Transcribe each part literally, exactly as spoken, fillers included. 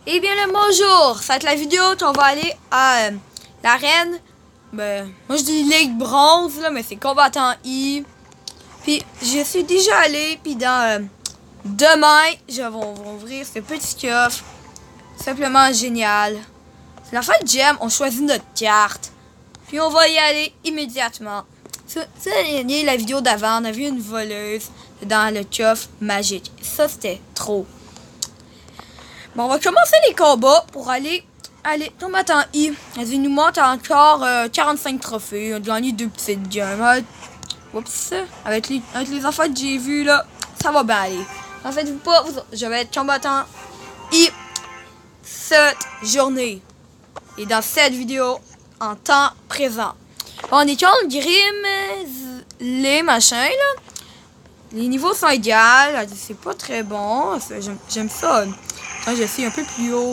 Eh bien le bonjour, ça va être la vidéo, on va aller à euh, l'arène. Ben, moi je dis Ligue Bronze, là, mais c'est combattant I. Puis je suis déjà allé, puis dans euh, demain, je vais, on va ouvrir ce petit coffre. Simplement génial. C'est la fin de Gem, on choisit notre carte. Puis on va y aller immédiatement. Ça, ça la vidéo d'avant, on a vu une voleuse dans le coffre magique. Ça c'était trop. Bon, on va commencer les combats pour aller, aller combattant I. Elle nous montre encore euh, quarante-cinq trophées. On a gagné deux petites games. Oups, avec les, avec les enfants que j'ai vus là, ça va bien aller. En fait, vous pas, vous, je vais être combattant I cette journée. Et dans cette vidéo, en temps présent. Bon, on est contre Grim, les machins là. Les niveaux sont égaux. C'est pas très bon. J'aime ça. Quand je suis un peu plus haut.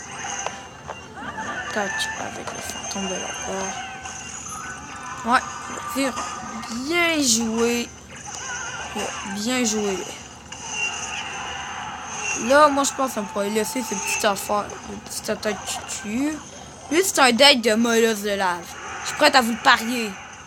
Tac, avec le fantôme de la part. Ouais, dire bien joué. Bien joué. Là, moi, je pense qu'on pourrait laisser ces petites affaires, ces petites attaques cucu. Lui, c'est un deck de molosse de lave. Je suis prête à vous le parier.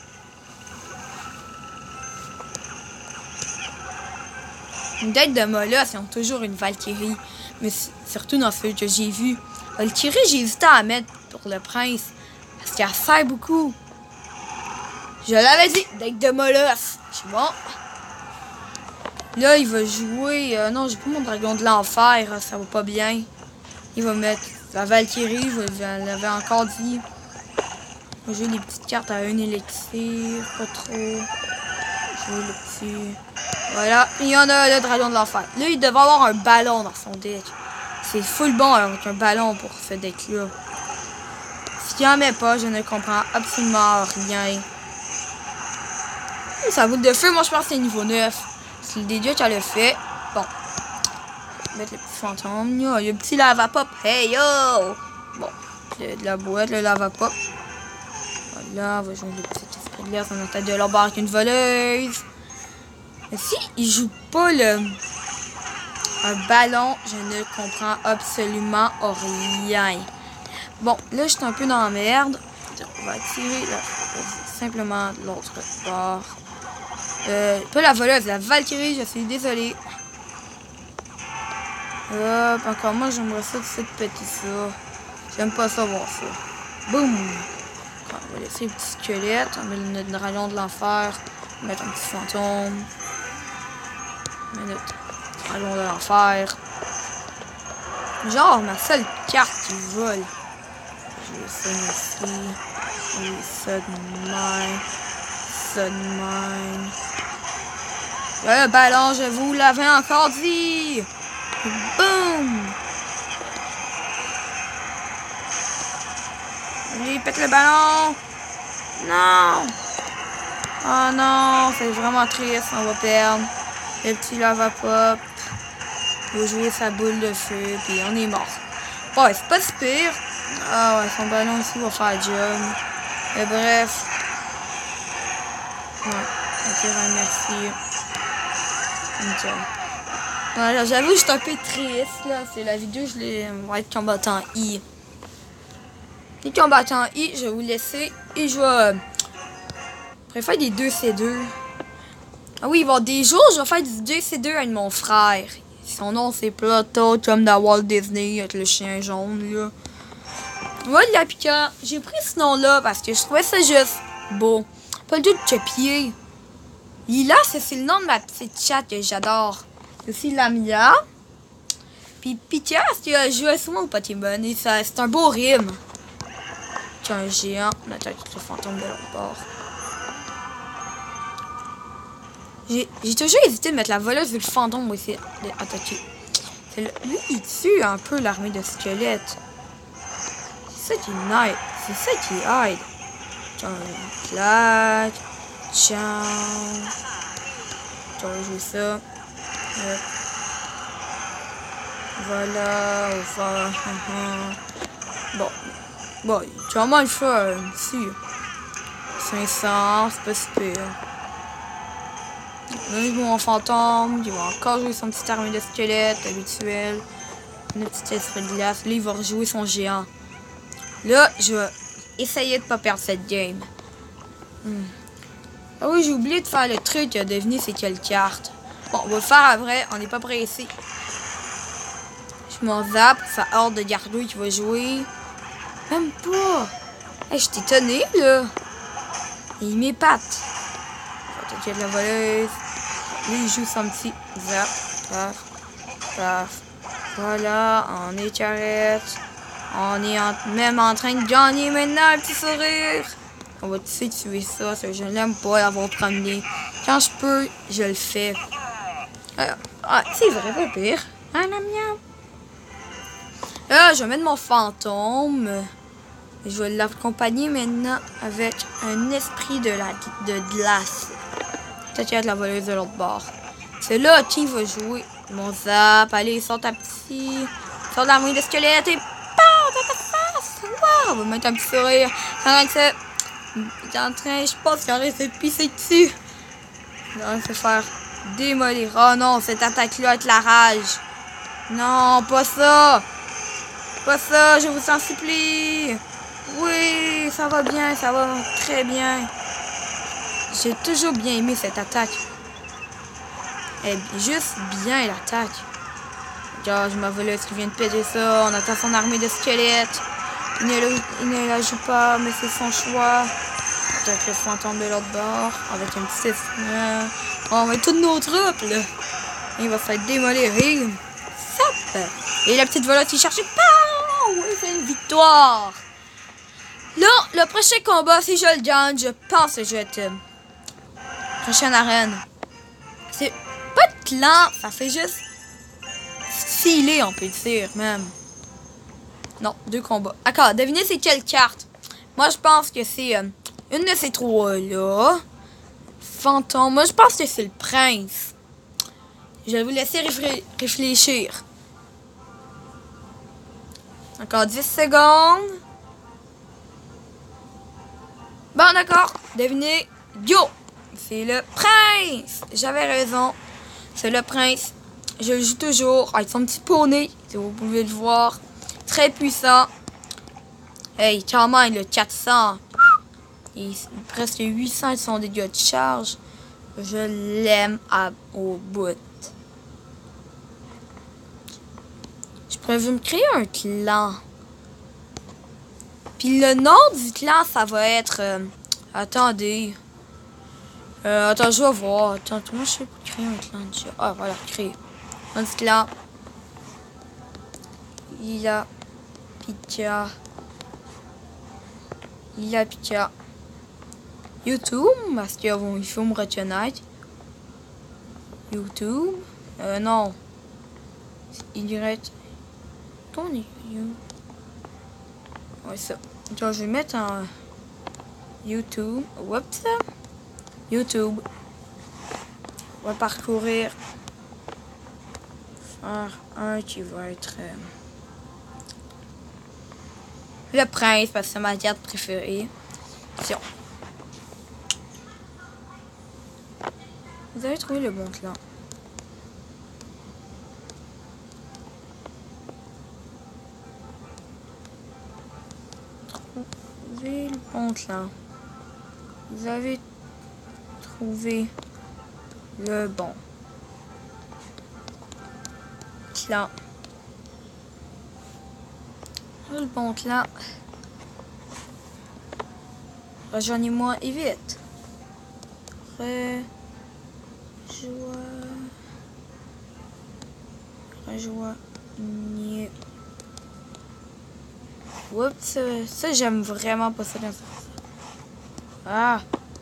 Une deck de molosse, ils ont toujours une Valkyrie. Mais surtout dans ceux que j'ai vu. Valkyrie, j'ai hésité à mettre pour le prince. Parce qu'elle sert beaucoup. Je l'avais dit, deck de molosse. C'est bon. Là, il va jouer... Euh, non, j'ai pas mon dragon de l'enfer. Ça va pas bien. Il va mettre la Valkyrie. Je l'avais encore dit. Il va jouer les petites cartes à un élixir. Pas trop. Jouer le petit... Voilà. Il y en a le dragon de l'enfer. Là, il devait avoir un ballon dans son deck. C'est full bon avec un ballon pour ce deck-là. S'il n'y en met pas, je ne comprends absolument rien. Sa boule de feu, moi je pense que c'est niveau neuf. C'est le dégât qu'elle a fait. Bon. On va mettre le petit fantôme. Yo, il y a le petit lava pop. Hey yo! Bon. De, de la boîte, le lava pop. Voilà, on va jouer le petit esprit de glace. On a peut-être de l'or avec une voleuse. Mais si il joue pas le un ballon, je ne comprends absolument rien. Bon, là je suis un peu dans la merde. On va tirer là, simplement de l'autre bord. Euh, pas la voleuse, la Valkyrie, je suis désolée. Hop, encore moi j'aimerais ça de cette petit ça. J'aime pas ça voir ça. Boum! On va laisser le petit squelette, on met notre dragon de l'enfer, on va mettre un petit fantôme. On met notre dragon de l'enfer. Genre ma seule carte qui vole. Je vais ça ici. Je vais ça de même. Ça de même. Le ballon, je vous l'avais encore dit. Boum! Allez, pète le ballon. Non! Oh non, c'est vraiment triste, on va perdre. Le petit lava pop. Il va jouer sa boule de feu, puis on est mort. Ouais, c'est pas si pire. Ah ouais, son ballon ici va faire job. Mais bref. Ouais, ok, merci. Ok. Voilà, j'avoue, je suis un peu triste, là. C'est la vidéo, je l'ai... On va être combattant I. Les combattants I, je vais vous laisser. Et je vais... Euh, je vais faire des deux C deux. Ah oui, il va y avoir des jours, je vais faire du deux C deux avec mon frère. Son nom, c'est Plato, comme dans Walt Disney, avec le chien jaune, là. Ouais, la piquant. J'ai pris ce nom-là parce que je trouvais ça juste beau. Pas le tout de copier. Lila, c'est le nom de ma petite chatte que j'adore. C'est aussi Lamia. Puis Pika, parce que je joue souvent au Pokémon et c'est un beau rime. C'est un géant. On attaque le fantôme de l'autre bord. J'ai toujours hésité de mettre la voleuse vu le fantôme va essayer d'attaquer. Lui, il tue un peu l'armée de squelettes. C'est ça qui aide. C'est ça qui aide. Tiens, clac. Ciao. On va jouer ça. Hop. Voilà. On va. Bon. Bon, tu vas mal faire ici. cinq cents, c'est pas super. Là, ils vont en fantôme. Ils vont encore jouer son petit armée de squelettes habituel. Une petite esprit de glace. Là, il va rejouer son géant. Là, je vais essayer de pas perdre cette game. Hmm. Ah oui, j'ai oublié de faire le truc de deviner c'est quelle carte. Bon, on va le faire après. On n'est pas pressé. Je m'en zappe. Ça hors de Gardouille qui va jouer. Même pas. Hey, je suis étonné, là. Il m'épate. Peut-être qu'il y a de la voleuse. Lui, il joue son petit zap. Paf. Paf. Voilà. On est carrette. On est en, même en train de gagner maintenant un petit sourire. On va essayer de tuer ça. ça je n'aime pas l'avoir promené. Quand je peux, je le fais. Euh, ah, c'est vrai, pas pire. Ah, la mienne. Là, je vais mettre mon fantôme. Je vais l'accompagner maintenant avec un esprit de, la, de glace. Peut-être qu'il y a de la voleuse de l'autre bord. C'est là qui va jouer. Mon zap. Allez, sort ta petit. Sort de l'armure de squelette et PAM! Dans ta face! Wow! On va mettre un petit sourire. Pendant que ça. Il est en train, je pense qu'il aurait essayé de pisser dessus. Il va se faire démolir. Oh non, cette attaque-là avec la rage. Non, pas ça. Pas ça, je vous en supplie. Oui, ça va bien, ça va très bien. J'ai toujours bien aimé cette attaque. Elle est juste bien, l'attaque. Regarde, je m'avais qui vient de péter ça. On attend son armée de squelettes. Il ne, le, il ne la joue pas, mais c'est son choix. Peut-être le fantôme de l'autre bord. Avec un petit... Euh, on va mettre toutes nos troupes, là. Il va se faire démolir. Et... Et la petite volette qui cherche. Oui, c'est une victoire. Là, le prochain combat, si je le gagne, je pense que je vais être... Euh, prochaine arène. C'est pas de clan, ça fait juste... filer, on peut dire, même. Non, deux combats. D'accord, devinez c'est quelle carte. Moi, je pense que c'est euh, une de ces trois-là. Fantôme. Moi, je pense que c'est le prince. Je vais vous laisser réfl réfléchir. Encore dix secondes. Bon, d'accord. Devinez. Go! C'est le prince. J'avais raison. C'est le prince. Je le joue toujours avec son petit poney. Si vous pouvez le voir. Très puissant. Hey, quand même, le quatre cents. Et presque huit cents de son dégâts de charge. Je l'aime au bout. Je pourrais me créer un clan. Puis le nom du clan, ça va être... Euh, attendez. Euh, attends, je vais voir. Attends, moi je sais pas créer un clan déjà. Ah, voilà, créer. Un clan. Il a Pika. Il a Pika. YouTube, parce qu'il faut me reconnaître. YouTube. Euh, non. Y. Ton You. Ouais, ça. Attends, je vais mettre en YouTube. Oups. YouTube. On va parcourir. Faire un qui va être euh, le prince, parce que c'est ma carte préférée. Tiens. Vous avez trouvé le bon clan. Trouvez le bon clan. Vous avez trouvé le bon clan. Le bon clan. Rejoignez-moi et vite. Rejoins. Rejoignez. Oups, ça j'aime vraiment pas ça. Ah.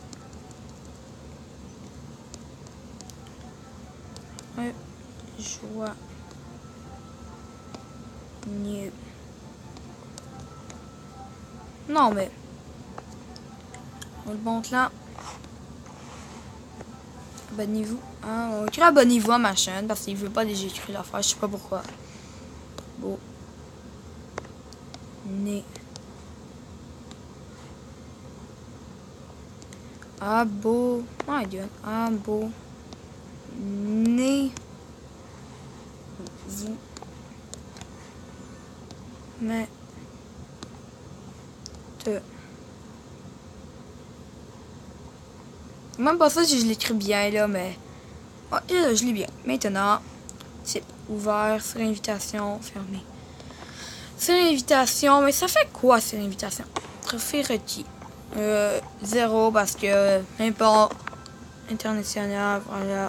Rejoignez. Non mais. Le bon clan. Abonnez-vous. Hein, on va écrire abonnez-vous à ma chaîne parce qu'il veut pas déjà écrire l'affaire. Je sais pas pourquoi. Bon. Né. Abo. My God. Abo. Né. Vous. Mais... Te... Même pas ça si je l'écris bien, là, mais... Oh, je lis bien. Maintenant, type ouvert, sur invitation, fermé. Sur invitation, mais ça fait quoi, sur invitation? Trophée requis. Euh, zéro, parce que, même pas international, voilà.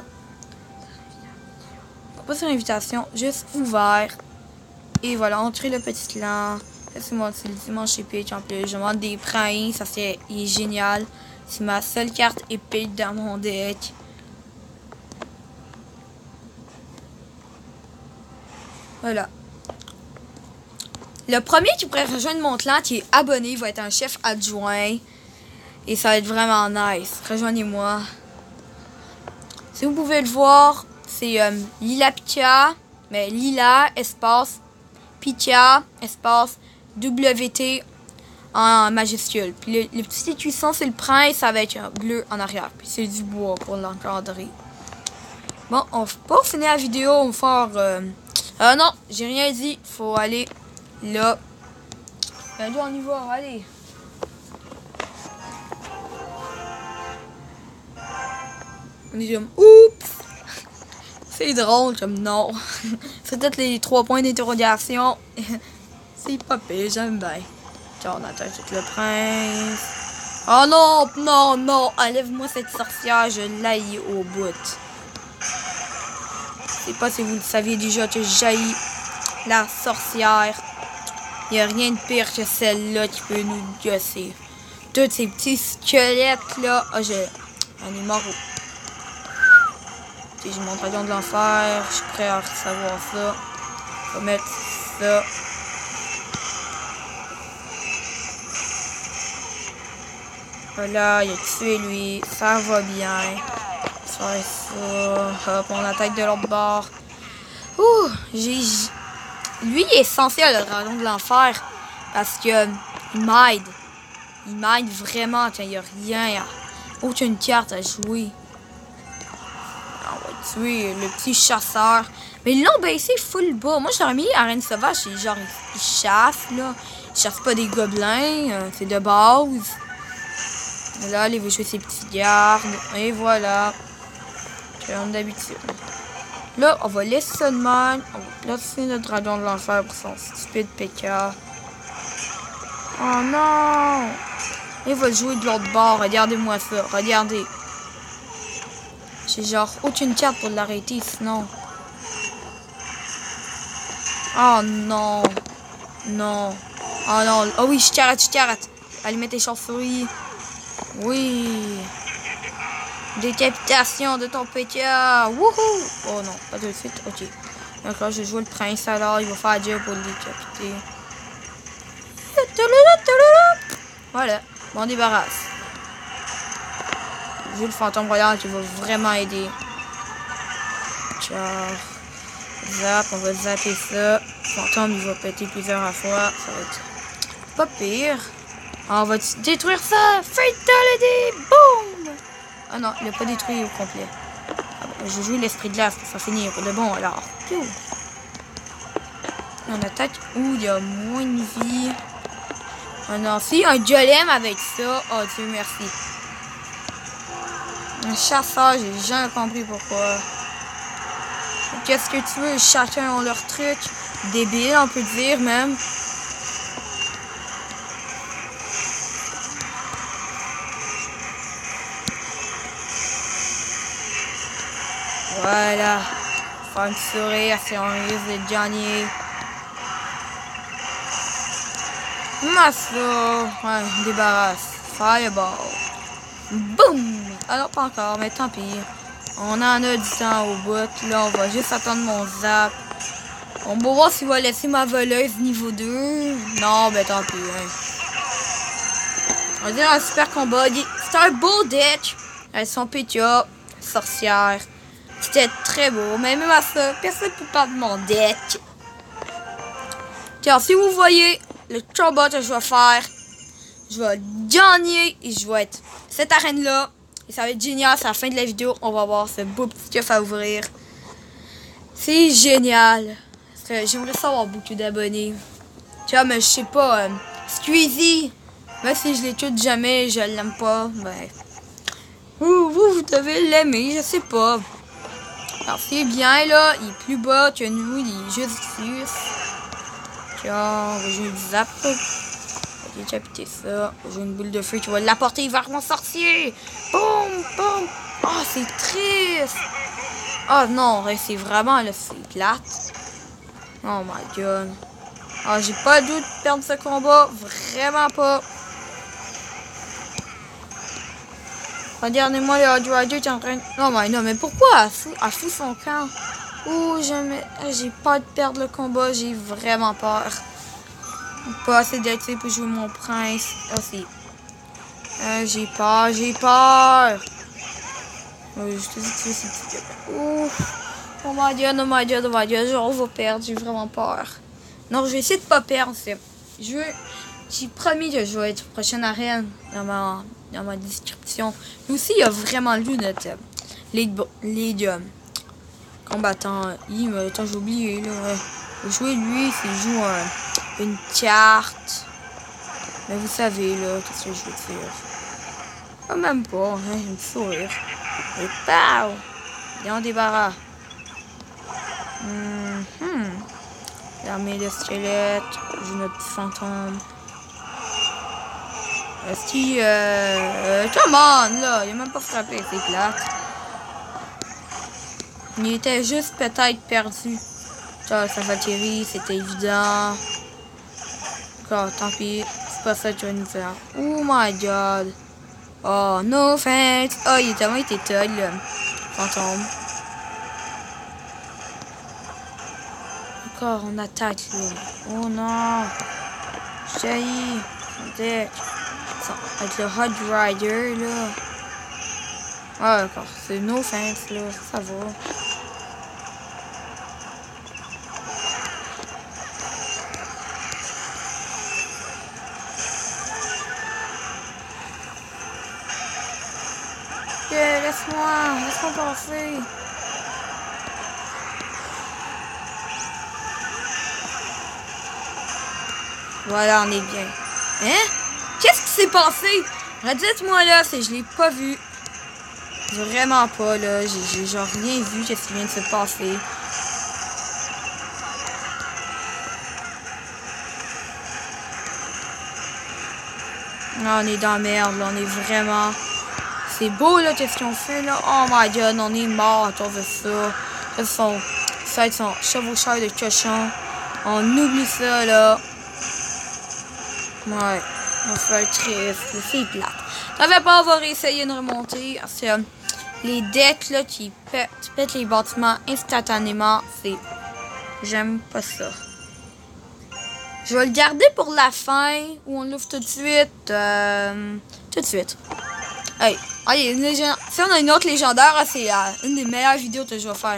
Pas sur invitation, juste ouvert. Et voilà, entrer le petit clan. C'est moi, c'est le dimanche épique en plus. Je demande des princes, ça c'est génial. C'est ma seule carte épique dans mon deck. Voilà. Le premier qui pourrait rejoindre mon clan, qui est abonné, va être un chef adjoint. Et ça va être vraiment nice. Rejoignez-moi. Si vous pouvez le voir, c'est euh, Lila Pika. Mais Lila, espace, Pika, espace, W T en majuscule. Puis le, le petit cuisson, c'est le prince avec un bleu en arrière. Puis c'est du bois pour l'encadrer. Bon, on pour finir la vidéo, on va faire... Euh, euh non, j'ai rien dit. Faut aller là. Ben là, on y va, allez. On est comme, oups! C'est drôle, comme non. C'est peut-être les trois points d'interrogation. C'est pas pire, j'aime bien. Tiens, on attaque tout le prince. Oh non, non, non! Enlève-moi cette sorcière, je l'haïs au bout. Je sais pas si vous le saviez déjà que j'haïs la sorcière. Il n'y a rien de pire que celle-là qui peut nous gosser. Tous ces petits squelettes-là. Ah, oh, je... On est mort. Okay, j'ai mon dragon de l'enfer. Je suis prêt à savoir ça. On va mettre ça. Voilà, il a tué lui. Ça va bien. Ça va ça. Hop, on attaque de l'autre bord. Ouh, j'ai... Lui, il est censé être le dragon de l'enfer. Parce que il m'aide. Il m'aide vraiment quand il n'y a rien. Aucune carte à jouer. On va tuer le petit chasseur. Mais ils l'ont baissé full bas. Moi, j'aurais mis arène sauvage. C'est genre, il chasse, là. Il chasse pas des gobelins. Euh, c'est de base. Là, il veut jouer ses petits gardes. Et voilà. Comme d'habitude. Là, on va laisser ça de même. On va placer notre dragon de l'enfer pour son stupide P K. Oh non! Il va jouer de l'autre bord. Regardez-moi ça. Regardez. J'ai genre aucune carte pour l'arrêter sinon. Oh non. Non. Oh non. Oh oui, je carate, je carate. Allez mettre les chauves-souris. Oui. Décapitation de ton P K. Wouhou. Oh non, pas tout de suite. Ok. Donc là, je joue le prince alors. Il va faire Dieu pour le décapiter. Voilà. Bon, on débarrasse. J'ai le fantôme royal qui va vraiment aider. Ciao. Zap, on va zapper ça. Le fantôme, il va péter plusieurs fois. Ça va être pas pire. On va détruire ça. Fatality. Boom. Ah non, il n'a pas détruit au complet. Ah ben, je joue l'esprit de glace pour ça finir pour de bon alors. Piou. On attaque où il y a moins de vie. Ah non, si, un golem avec ça. Oh Dieu merci. Un chasseur, j'ai jamais compris pourquoi. Qu'est-ce que tu veux? Chacun a leur truc. Débile, on peut dire même. Voilà. Faire une sourire si on risque de gagner. Masso. Ouais, débarrasse. Fireball. Boum! Alors pas encore, mais tant pis. On en a du temps au bout. Là, on va juste attendre mon zap. On va voir s'il va laisser ma voleuse niveau deux. Non, ben tant pis. Hein. On va dire un super combat. C'est un beau deck. Elles sont P K, sorcière. C'était très beau. Mais même à ça, personne ne peut pas de mon deck. Car si vous voyez le combat que je vais faire, je vais gagner et je vais être cette arène-là. Et ça va être génial. C'est la fin de la vidéo. On va voir ce beau petit coffre à ouvrir. C'est génial. J'aimerais ça avoir beaucoup d'abonnés. Tu vois, mais je sais pas. Euh, Squeezie, même si je l'écoute jamais, je l'aime pas. Ben. Vous, vous, vous devez l'aimer, je sais pas. Alors, c'est bien, là. Il est plus bas que nous. Il est juste ici. Tiens, on va jouer du zap. On va décapiter ça. On va jouer une boule de feu qui va l'apporter vers mon sorcier. Boum, boum. Oh, c'est triste. Oh non, c'est vraiment, là, c'est plate. Oh my god. Oh, j'ai pas le doute de perdre ce combat. Vraiment pas. Regardez-moi, le Hard Rider qui est en train de... Non, mais non, mais pourquoi elle fout, elle fout son camp? Oh, jamais... J'ai peur de perdre le combat. J'ai vraiment peur. Pas assez d'actifs pour jouer mon prince. Ah, c'est... Euh, j'ai peur, j'ai peur. Oh, je te dis que c'est petit. Oh, oh my god, oh my god, oh my god. Genre, on va perdre. J'ai vraiment peur. Non, je vais essayer de pas perdre. Je veux... J'ai promis que je vais être prochaine arène dans ma, dans ma description. Mais aussi, il y a vraiment lu notre euh, lead, lead euh, combattant. Il me attends, j'ai oublié. Là. Jouer lui, c'est jouer euh, une carte. Mais vous savez, là, qu'est-ce que je veux dire. Ah, même pas, hein, j'ai un petit sourire. Et pow! Il est en débarras. Hum, hum. L'armée de squelettes. J'ai notre petit fantôme. Est-ce qu'il... Euh, euh, come on, là. Il a même pas frappé, c'est plate. Il était juste peut-être perdu. Ça, ça va tirer, c'était évident. Encore, tant pis. C'est pas ça que tu vas nous faire. Oh my god. Oh, no thanks. Oh, il est tellement été toll, le fantôme. Encore, on attaque, là. Oh non. Jaillit. Son deck. Avec le Hard Rider, là. Ah, d'accord. C'est no thanks, là. Ça va. Yeah, laisse-moi. Laisse-moi passer. Voilà, on est bien. Hein? Qu'est-ce qui s'est passé? Redites-moi là, c'est je l'ai pas vu. Vraiment pas là. J'ai genre rien vu. Qu'est-ce qui vient de se passer? Non, on est dans la merde là. On est vraiment. C'est beau là, qu'est-ce qu'ils ont fait là? Oh my god, on est mort à cause de ça. Ça, son, ça va être son chevaucheur de cochon. On oublie ça là. Ouais. On va faire triste, c'est plate. Ça fait pas, on va réessayer une remontée. Parce que euh, les decks là qui pètent, pètent les bâtiments instantanément, c'est. J'aime pas ça. Je vais le garder pour la fin ou on l'ouvre tout de suite. Euh, tout de suite. Hey, allez, une légende... si on a une autre légendaire, c'est euh, une des meilleures vidéos que je vais faire.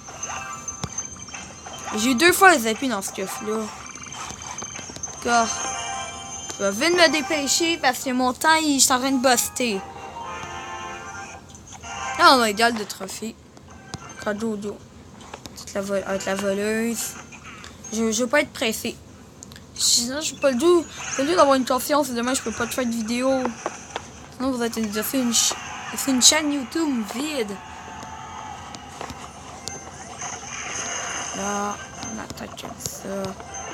J'ai eu deux fois les appuis dans ce coffre là. D'accord. Je vais vite me dépêcher parce que mon temps, il est en train de buster. Là, on a égal de trophée. Cadeau d'eau. Avec la voleuse. Je, je veux pas être pressé. Sinon, je pas le doux. Pas le doux d'avoir une confiance. Demain, je peux pas te faire de vidéo. Sinon, vous êtes déjà fait une, ch fait une chaîne YouTube vide. Là, on attaque comme ça.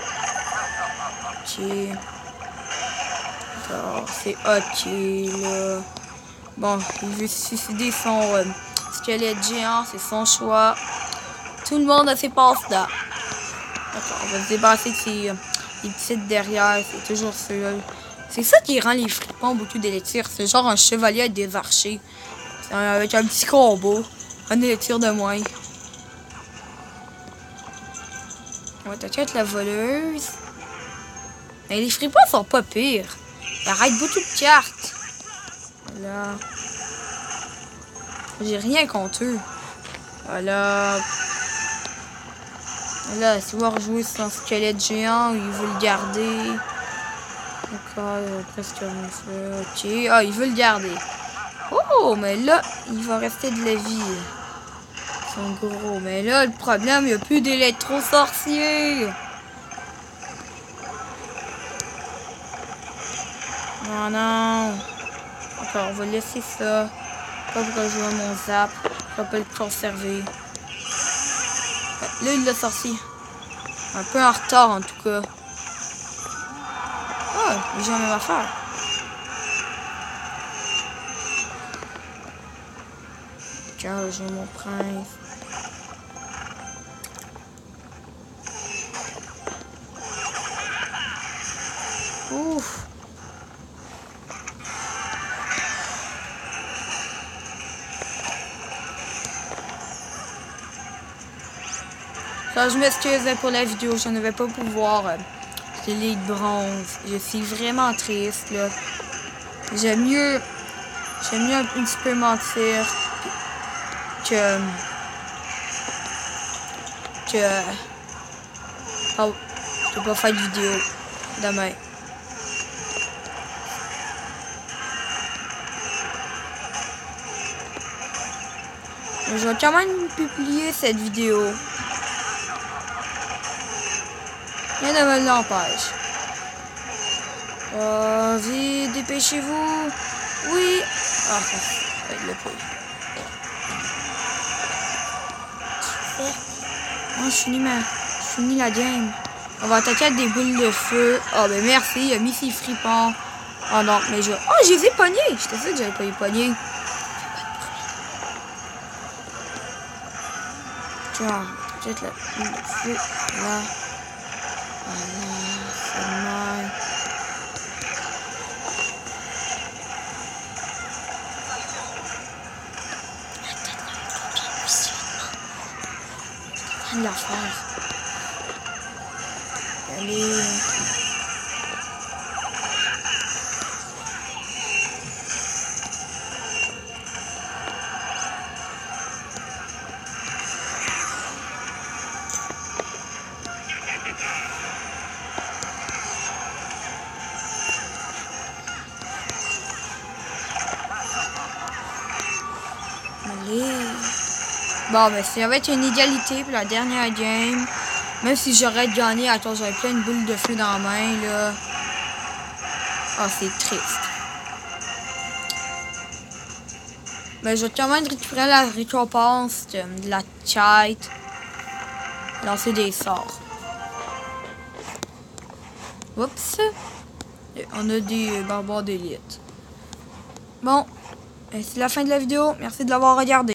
Ok. C'est ok là. Bon, il veut suicider son euh, squelette géant, c'est son choix. Tout le monde a ses passe-là. D'accord, on va se débarrasser de ces euh, les petites derrière, c'est toujours ça. C'est ça qui rend les fripons beaucoup d'élixir. C'est genre un chevalier avec des archers. Avec un petit combo. Un élixir de moins. On va attaquer avec la voleuse. Mais les fripons sont pas pires. Ils arrêtent beaucoup de cartes. Voilà. J'ai rien contre eux. Voilà. Là, si voir jouer son squelette géant, il veut le garder. D'accord, il va presque comme ça. Ok. Ah, il veut le garder. Oh, mais là, il va rester de la vie. Ils sont gros. Mais là, le problème, il n'y a plus d'électro-sorcier. Non, non. Encore, on va laisser ça. Pas pour rejoindre mon zap. On va pas le conserver. Là, il l'a sorti. Un peu en retard, en tout cas. Oh, j'ai la même affaire. Tiens, j'ai mon prince. Ouf. Ça, je m'excusais pour la vidéo, je ne vais pas pouvoir euh, les bronze. Je suis vraiment triste, là. J'aime mieux, j'aime mieux un petit peu mentir que, que, oh, je peux pas faire de vidéo demain. Mais je vais quand même publier cette vidéo. Rien ne me l'empêche. Oh, vite, dépêchez-vous. Oui. Ah, ça va être le pire. Oh, je finis ma... Je finis la game. On va attaquer avec des boules de feu. Oh, ben merci, il a mis ses fripons. Oh non, mais je... Oh, je les ai pognés. J'étais sûr que j'avais pas eu pognés. Tiens, peut-être la boule de feu. Là. Voilà, ça m'aille. De la faire. Allez. Allez. Bon, ben, ça va être une égalité pour la dernière game. Même si j'aurais gagné, attends, j'avais plein de boules de feu dans la main, là. Ah, oh, c'est triste. Mais je vais quand même récupérer la récompense de, de la chatte. Lancer des sorts. Oups. Et on a des barbares d'élite. Bon, c'est la fin de la vidéo. Merci de l'avoir regardé.